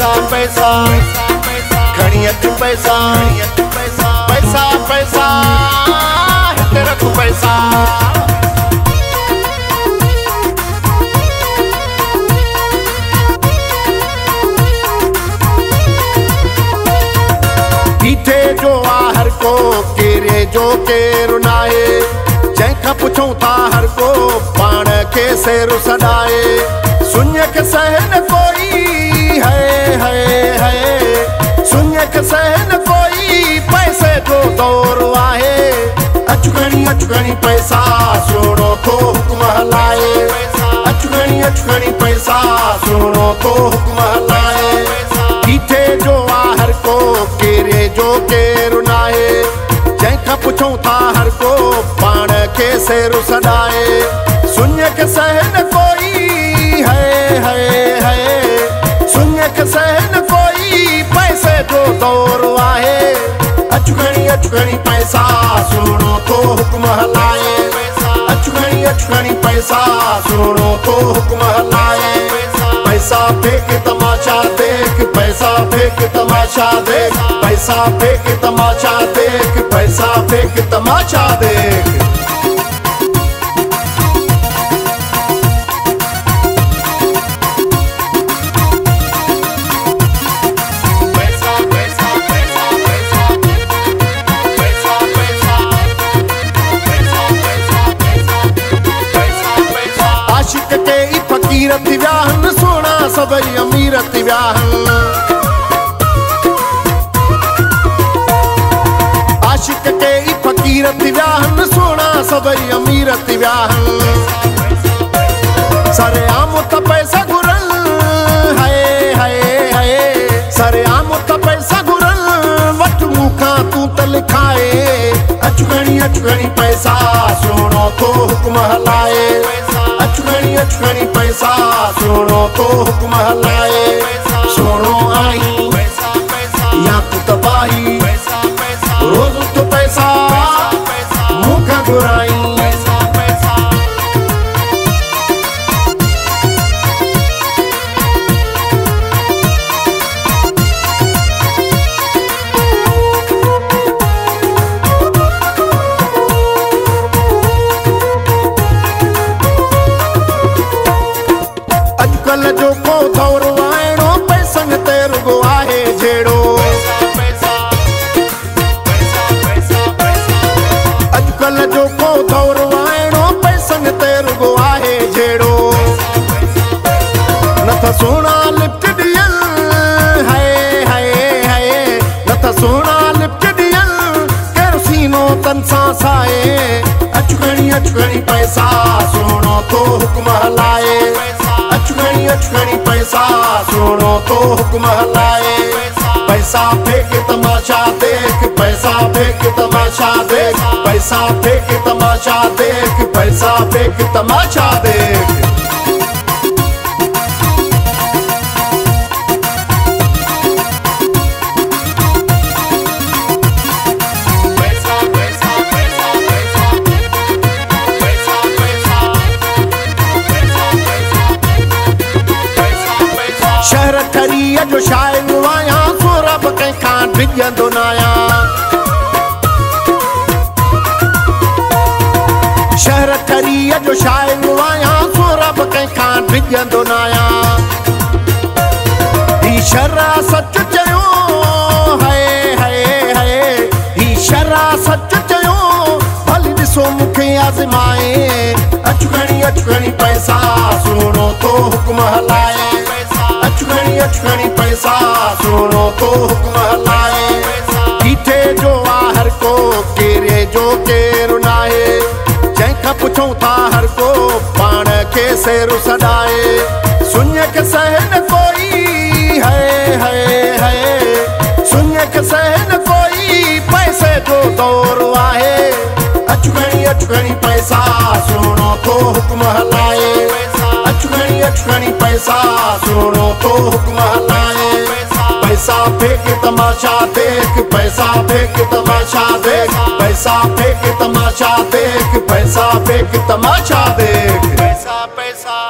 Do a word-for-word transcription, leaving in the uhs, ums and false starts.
पैसा पैसा खणी अच पैसा पैसा पैसा हिते रख पैसा। बीठे जो आ हर को केरे जो केरु नाहे जंहिंखां पुछूं था हर को पाण खे सेरु सॾाए सुञ खे सह न कोई है है है सुञ खे सह न कोई पैसे जो दौरु आहे अच खणी अच खणी पैसा सुहिणो थो हुकुम हलाए अच खणी अच खणी पैसा सुहिणो थो हुकुम हलाए। बीठे जो आ हर को केरे जो केरु नाहे जंहिंखां पुछूं था हर को पाण खे सेरु सॾाए सुञ खे सह न कोई है है है सुञ खे सह न कोई पैसे जो दौरु आहे अच खणी अच खणी पैसा सुहिणो थो हुकुम हलाए अच खणी अच खणी पैसा सुहिणो थो हुकुम हलाए। पैसा फेंक तमाशा देख पैसा फेंक तमाशा देख पैसा फेंक तमाशा देख पैसा फेंक तमाशा देख। आशिक के ई फकीर थी विया आहिनि सोना सभई अमीर थी विया आहिनि आशिक के ई फकीर थी विया आहिनि सोना सभई अमीर थी विया आहिनि सरे आम त पैसा घुरल हाय हाय हाय सरे आम त पैसा घुरल वठ मूंखां तूं त लिखाए अच खणी अच खणी पैसा सुहिणो थो हुकुम हलाए अच खणी अच खणी पैसा सुहिणो थो हुकुम हलाए। सुहिणो आई या तूं तबाही रोज़ तो पैसा मूंखां घुराई अॼुकल्ह जो को दौरु आहिणो पैसनि ते रुॻो आहे जहिड़ो अॼुकल्ह जो को दौरु आहिणो पैसनि ते रुॻो आहे जहिड़ो न त सोना लिफ्ट ॾियल हाय हाय हाय न त सोना लिफ्ट ॾियल केरु सीनो तन सां साए अच खणी अच खणी पैसा सुहिणो थो हुकुम हलाए अच खणी अच खणी पैसा सुहिणो थो हुकुम हलाए। पैसा फेंक तमाशा देख पैसा फेंक तमाशा देख पैसा फेंक तमाशा देख पैसा फेंक तमाशा देख। शहर ठरीअ जो शाइरु आहियां सोरब कंहिंखां डिॼंदो न आहियां शहर ठरीअ जो शाइरु आहियां सोरब कंहिंखां डिॼंदो न आहियां ही शर्रा सच चयो हाय हाय हाय ही शर्रा सच चयो भली ॾिसो मूंखे आज़माए अच खणी अच खणी पैसा सुहिणो थो हुकुम हलाए अच खणी अच खणी पैसा सुहिणो थो हुकुम हलाए। बीठे जो आ हर को केरे जो केरु नाहे जंहिंखां पुछूं था हर को पाण खे सेरु सॾाए सुञ खे सह न कोई है है है सुञ खे सह न कोई पैसे जो दौरु आहे अच खणी अच खणी पैसा सुहिणो थो हुकुम हलाए अच खणी अच खणी पैसा सुहिणो थो हुकुम हलाए। पैसा फेंक तमाशा देख पैसा फेंक तमाशा देख पैसा फेंक तमाशा देख पैसा फेंक तमाशा देख पैसा पैसा